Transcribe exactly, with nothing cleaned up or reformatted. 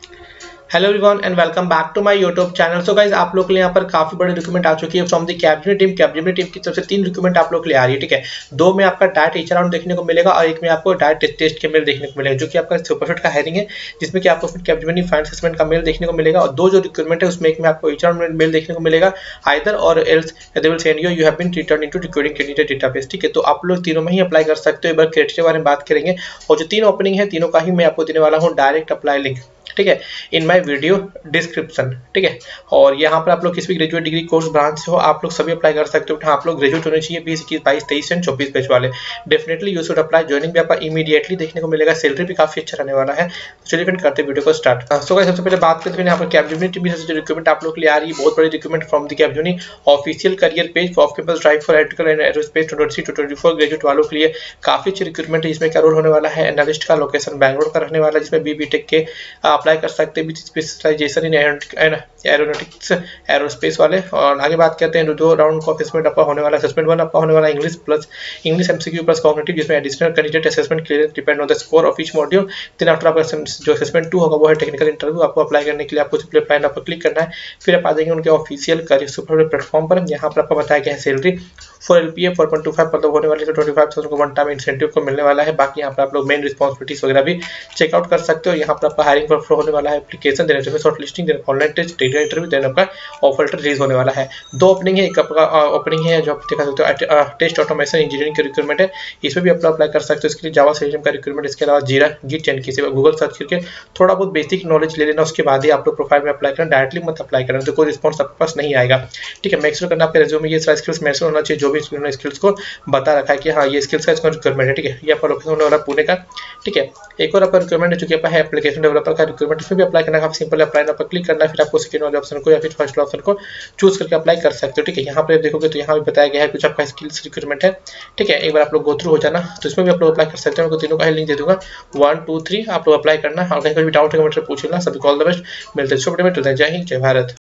Hello everyone and welcome back to my YouTube channel. So guys, आप लोग के लिए यहाँ पर काफी बड़ी रिक्रूटमेंट आ चुकी है from the Capgemini team. Capgemini team की तरफ से तीन रिक्रूटमेंट आप लोग के लिए आ रही है, ठीक है। दो में आपका डायरेक्ट एच राउंड देखने को मिलेगा और एक में आपको डायरेक्ट टेस्ट के मेल देखने को मिलेगा, जो कि आपका सुपरफिट का हायरिंग है, जिसमें कि आपको फिर कैपजेमिनी फाइंड असेसमेंट का मेल देखने को मिलेगा। और दो जो रिक्रूटमेंट है उसमें एक में आपको एच राउंड मेल देखने को मिलेगा either or else they will send you you have been return into recruiting candidate database, ठीक है। तो आप लोग तीनों में ही अप्लाई कर सकते हो। एक बार क्राइटेरिया के बारे में बात करेंगे और जो तीन ओपनिंग है तीनों का ही मैं आपको देने वाला हूँ डायरेक्ट अप्लाई लिंक, ठीक है, इन माय वीडियो डिस्क्रिप्शन, ठीक है। और यहाँ पर आप लोग किसी भी ग्रेजुएट डिग्री कोर्स ब्रांच से हो आप लोग सभी अप्लाई कर सकते हो। आप लोग ग्रेजुएट होने चाहिए बीस इक्कीस बाईस तेईस एंड चौबीस बैच वाले। Definitely you should apply. Joining भी आपका इमीडिएटली देखने को मिलेगा, सैलरी भी काफी अच्छा रहने वाला है। तो चलिए फिर करते हैं वीडियो को स्टार्ट। सो गाइस, सबसे पहले बात करते हैं यहाँ पर कैपजेमिनी टीम से जो रिक्रूटमेंट आप लोग के लिए आ रही है, बहुत बड़ी recruitment from the Capgemini official career page off campus drive for electrical and aerospace twenty three two twenty four graduate वालों के लिए काफी अच्छी रिक्रूटमेंट है। इसमें क्या रोल होने वाला है, एनालिस्ट का, लोकेशन बैंगलोर का रहने वाला है, जिसमें बी बी टेक के अप्लाई कर सकते हैं, स्पेशलाइजेशन इन एरोनॉटिक्स एरोस्पेस वाले। और आगे बात करते हैं दो राउंड का असेसमेंट आपका होने वाला है। असेसमेंट वन आपका होने वाला है English plus English MCQ plus cognitive, जिसमें additional candidate assessment clear depend on the score of each module. Then after आपका जो असेसमेंट टू होगा वो है टेक्निकल इंटरव्यू। आपको अप्लाई करने के लिए आपको सिंपली अप्लाई नाउ पर क्लिक करना है, फिर आप आ जाएंगे उनके ऑफिशियल करियर सुपरफिट प्लेटफॉर्म पर। यहाँ पर आपको बताया गया है salary for LPA four point two five मतलब होने वाली है, ट्वेंटी फाइव थाउजेंड को वन टाइम इंसेंटिव को मिलने वाला है। बाकी यहाँ पर आप लोग मेन रिस्पॉन्सिबिलिटीज वगैरह भी चेकआउट कर सकते हो। यहाँ पर आपका हायरिंग पर फ्लो होने वाला है, एप्लीकेशन देने से शॉर्ट लिस्टिंग देने ऑनलाइन टेस्ट टेक्निकल इंटरव्यू देने आपका ऑफर लेटर रिलीज होने वाला है। दो ओपनिंग है, एक आपका ओपनिंग है जो आप देखा सकते हो टेस्ट ऑटोमेशन इंजीनियरिंग का रिक्रूटमेंट है, इसमें भी आप अप्लाई कर सकते हो। इसके लिए जावा सिस्टम का रिक्रूटमेंट, इसके अलावा जीरा गिट टेन की से गूगल सर्च करके थोड़ा बहुत बेसिक नॉलेज ले लेना, उसके बाद ही आप लोग प्रोफाइल में अप्लाई करना, डायरेक्टली मत अप्लाई करना, तो कोई रिस्पॉन्स आपके पास नहीं आएगा, ठीक है। मेक श्योर करना आपके रिज्यूमे में ये सारा स्किल्स मेंशन होना चाहिए, जो भी स्किल्स को बता रखा है कि हाँ ये स्किल्स का इसका रिक्रूटमेंट है, ठीक है। ये आपका लोकेशन होने वाला पुणे का, ठीक है। एक और आपका रिक्रूटमेंट है जो कि आपका है एप्लीकेशन डेवलपर का रिक्रूटमेंट, इसमें भी अप्लाई करना काफी सिंपल है। अप्लाई नाउ पर क्लिक करना है, फिर आपको सेकंड वाले ऑप्शन को या फिर फर्स्ट ऑप्शन को चूज करके अप्लाई कर सकते हो, ठीक है। यहाँ पर देखोगे तो यहाँ भी बताया गया है कुछ आपका स्किल्स रिक्रूटमेंट है, ठीक है। एक बार आप लोग गो थ्रू हो जाना, तो इसमें भी आप लोग अप्लाई कर सकते हैं। मैं तीनों का लिंक दे दूंगा, वन टू थ्री आप लोग अप्लाई करना। और कहीं कोई भी डाउट है कमेंट में पूछ लेना। सभी को ऑल द बेस्ट, मिलते हैं छोटे में। जय हिंद, जय भारत।